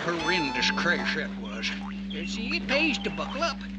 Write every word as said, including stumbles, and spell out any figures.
horrendous crash that was. You see, it pays to buckle up.